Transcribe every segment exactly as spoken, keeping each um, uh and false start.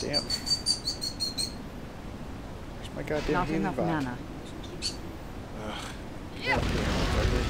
Damn. Where's my goddamn Not healing enough bot? mana. Ugh. Yeah.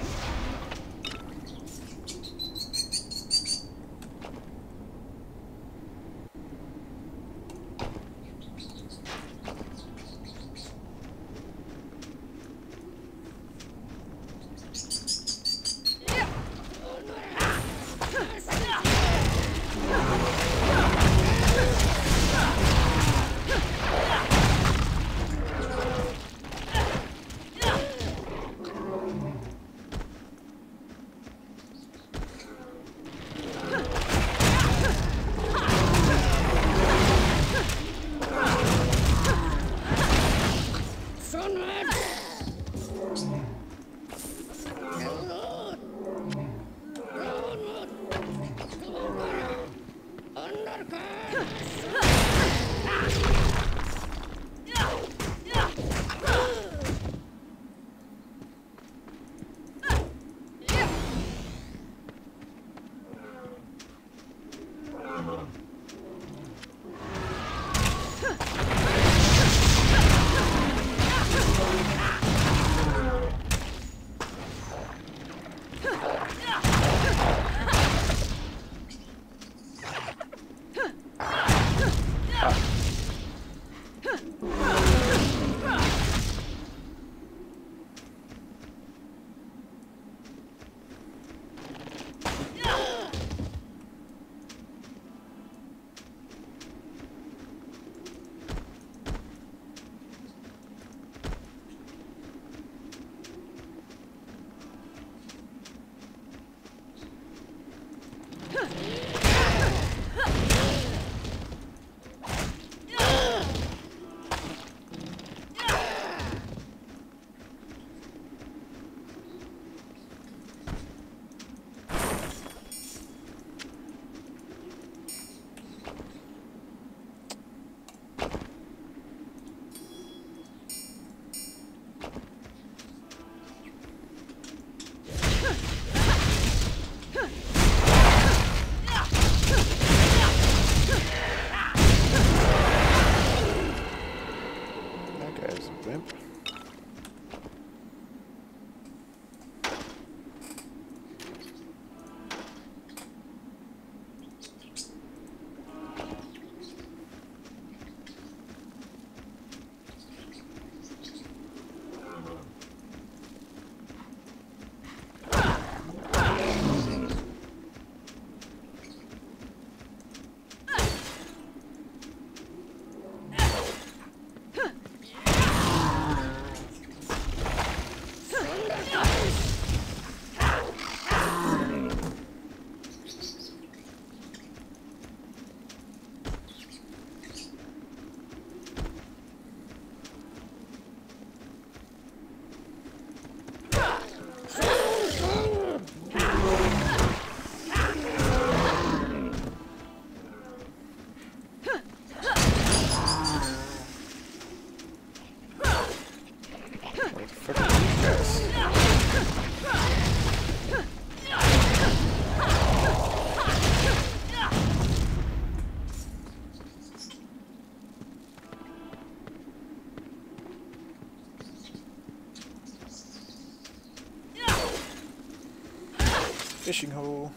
Fishing hole.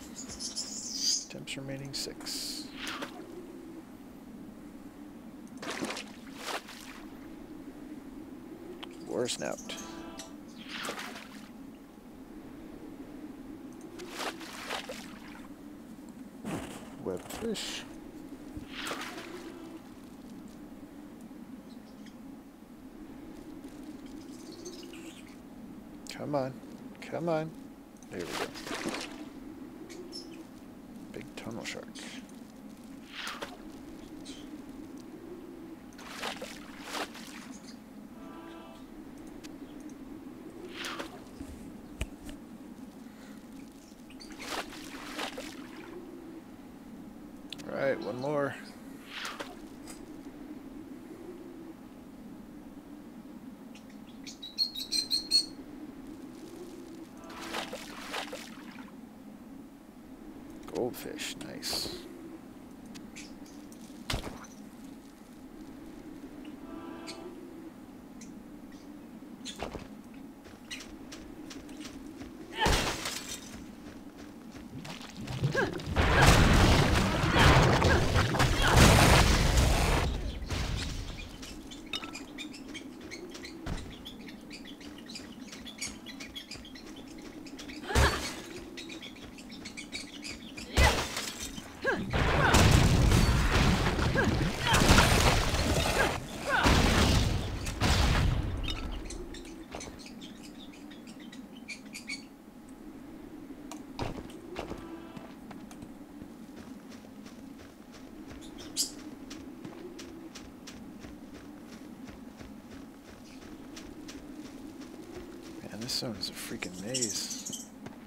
Temps remaining six. War snout. Web fish. Come on. Come on. There we go. Big tunnel shark. All right, one more. Goldfish, nice. This zone is a freaking maze.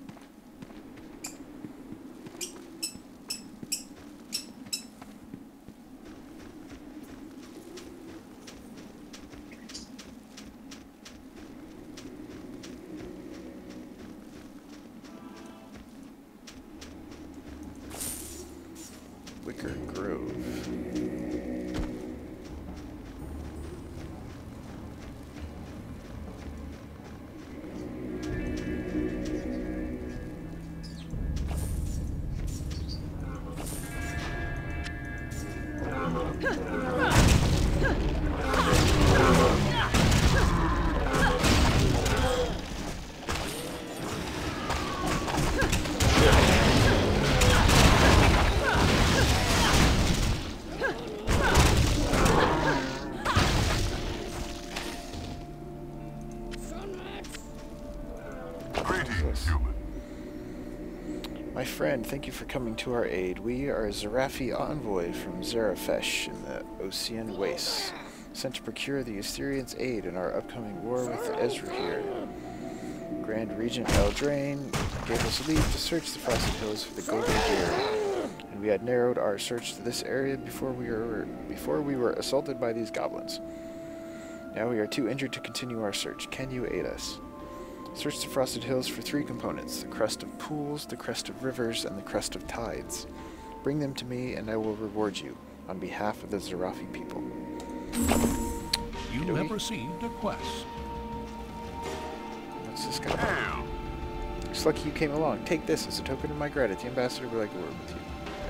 Wicker Grove. My friend, thank you for coming to our aid. We are a Zarafi envoy from Zarafesh in the Ocean Wastes, sent to procure the Assyrians' aid in our upcoming war with Ezra here. Grand Regent Eldraine gave us leave to search the Frosted Hills for the Golden Gear, and we had narrowed our search to this area before we were before we were assaulted by these goblins. Now we are too injured to continue our search. Can you aid us? Search the Frosted Hills for three components: the crest of pools, the crest of rivers, and the crest of tides. Bring them to me, and I will reward you, on behalf of the Zarafi people. You Do have we? received a quest. What's this guy? Looks like you came along. Take this as a token of my gratitude. Ambassador would like to work with you.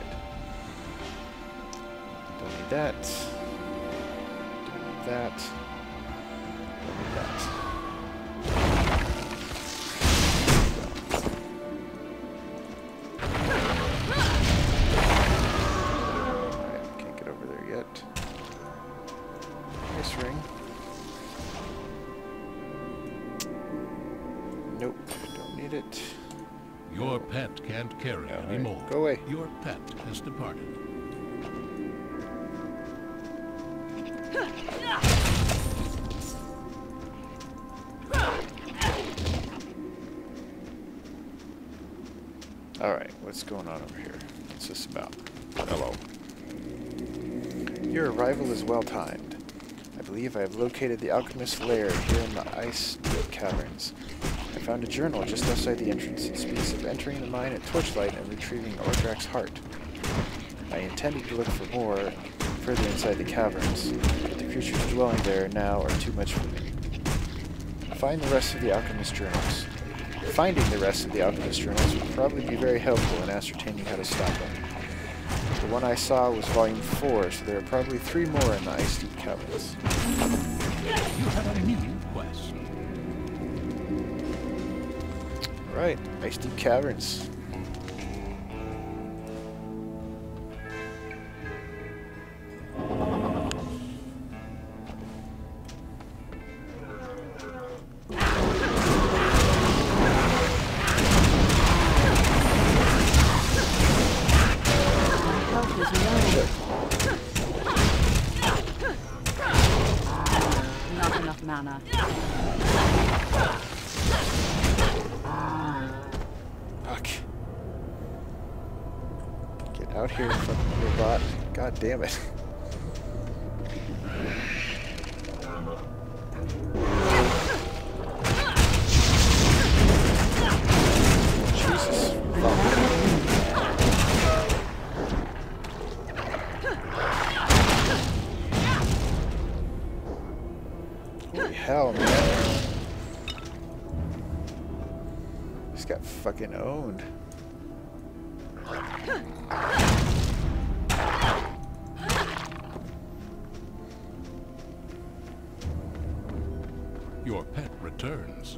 Right. Don't need that. Don't need that. Don't need that. Ring. Nope, don't need it. Your pet can't carry No, anymore. right. Go away. Your pet has departed. Alright, what's going on over here? What's this about? Hello. Your arrival is well timed. I believe I have located the alchemist's lair here in the Icedeep Caverns. I found a journal just outside the entrance. It speaks of entering the mine at Torchlight and retrieving Ordrak's heart. I intended to look for more further inside the caverns, but the creatures dwelling there now are too much for me. Find the rest of the alchemist journals. Finding the rest of the alchemist journals would probably be very helpful in ascertaining how to stop them. The one I saw was volume four, so there are probably three more in the Icedeep Caverns. You have a new quest. Right, Icedeep Caverns. Not enough mana. Fuck. Get out here, fucking robot. God damn it. Jesus. Fuck. Holy hell, man. Just got fucking owned. Your pet returns.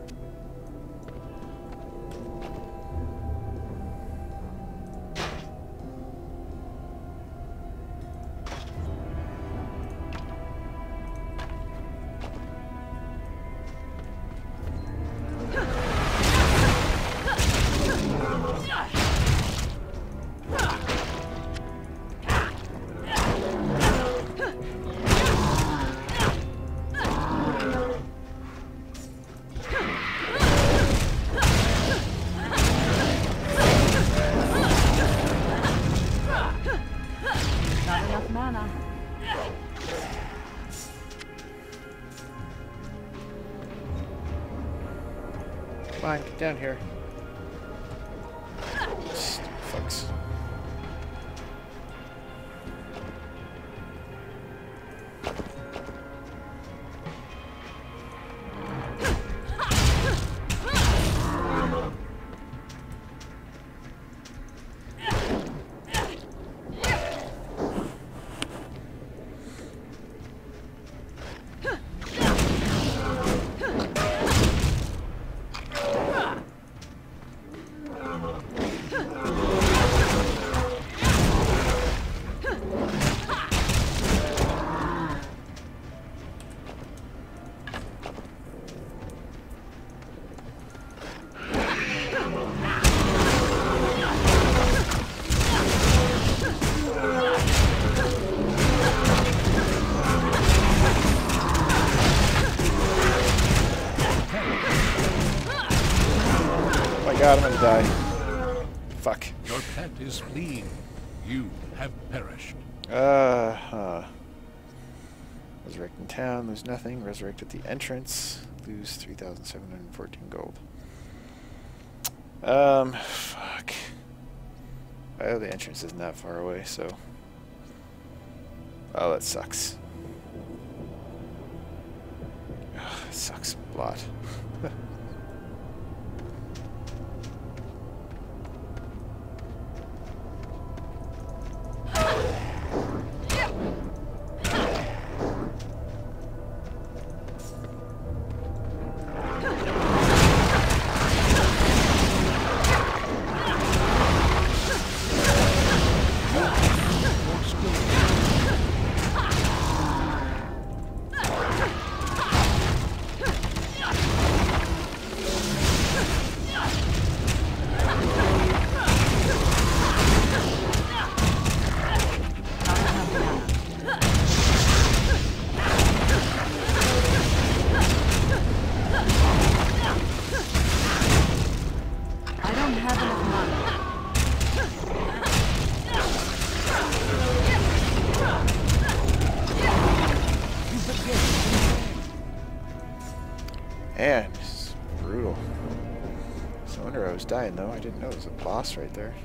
Come on, get down here. Fucks. God, I'm gonna die. Fuck. Your pet is fleeing. You have perished. Uh huh. Resurrect in town, lose nothing. Resurrect at the entrance, lose three thousand seven hundred fourteen gold. Um, fuck. Oh, the entrance isn't that far away, so. Oh, that sucks. Ugh, it sucks a lot. Man, it's brutal. No wonder I was dying though. I didn't know it was a boss right there.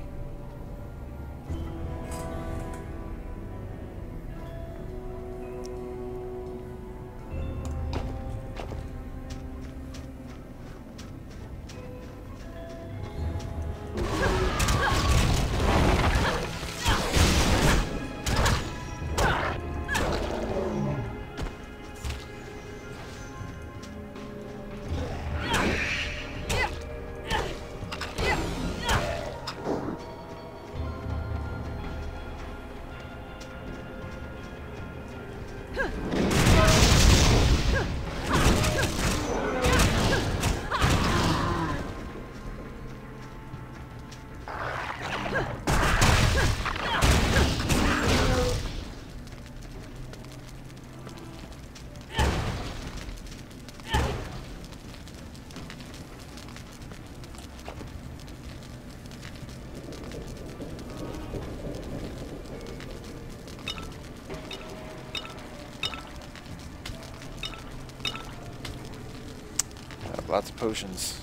Lots of potions.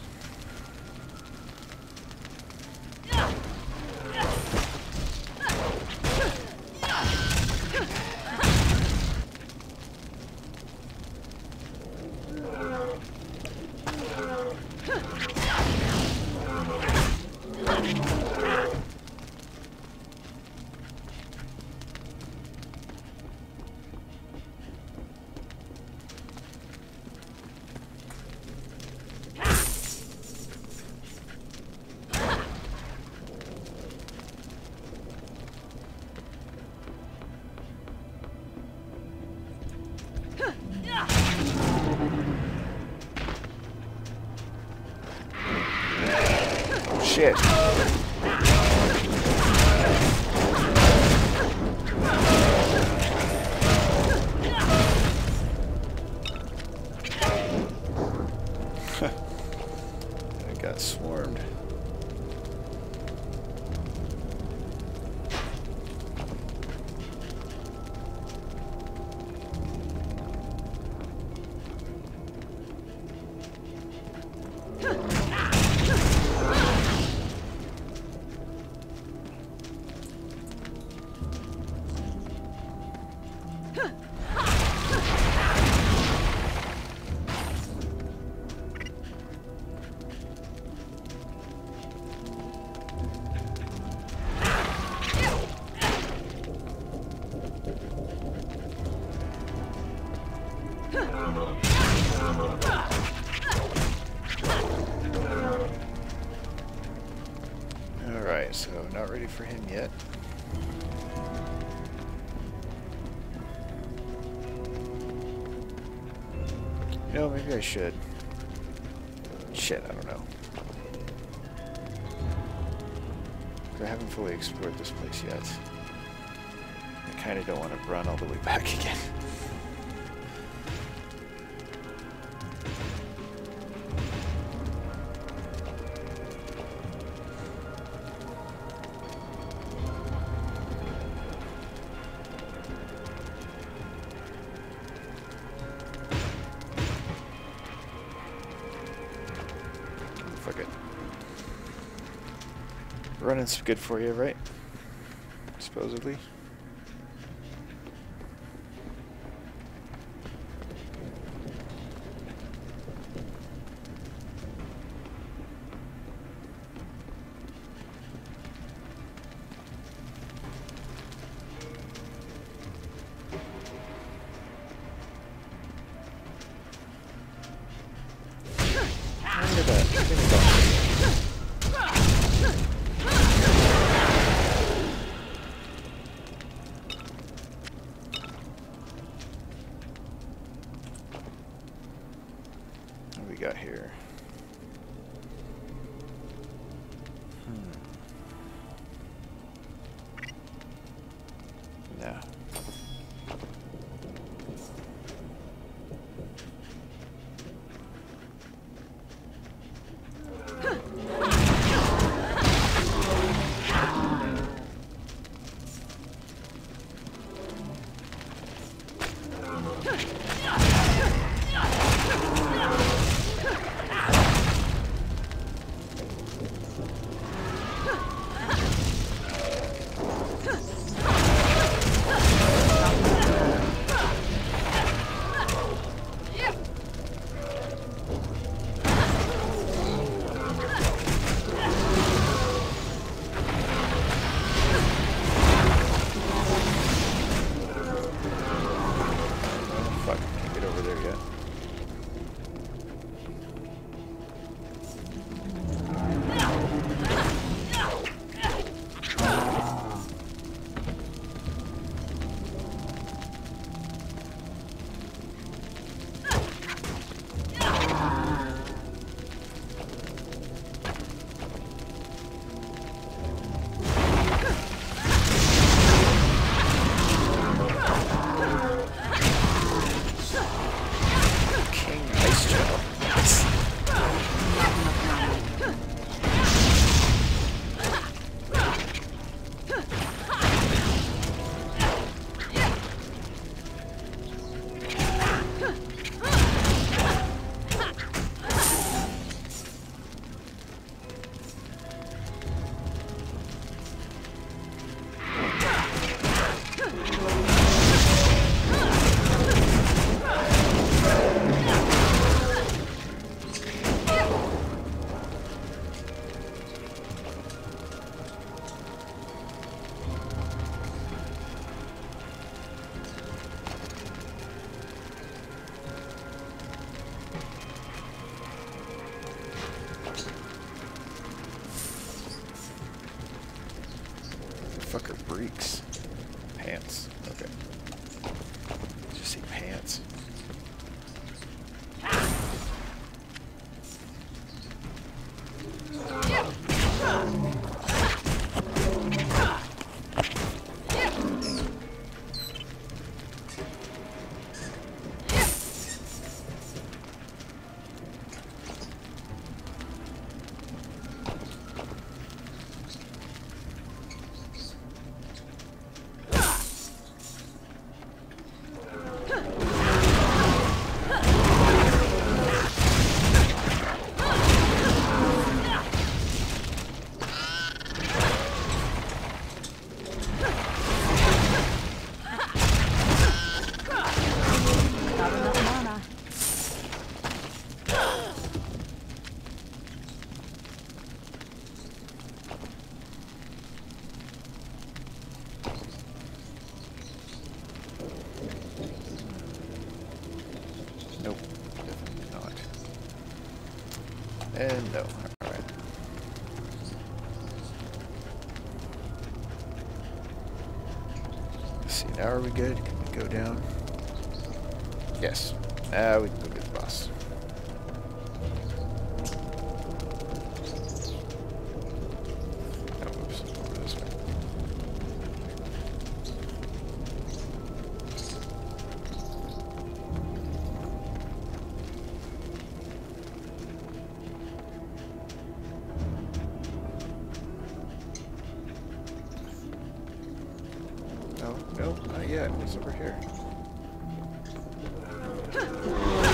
Shit. I got swarmed. Alright, so not ready for him yet. You know, maybe I should. Shit, I don't know. I haven't fully explored this place yet. I kind of don't want to run all the way back again. Fuck it. Running's good for you, right? Supposedly. Look at that. Give me that. What do we got here? Hmm. No. And no. Alright. Let's see, now are we good? Can we go down? Yes. Now we can go get the boss. Oh, oops. Over this way. No, no, not yet. It's over here.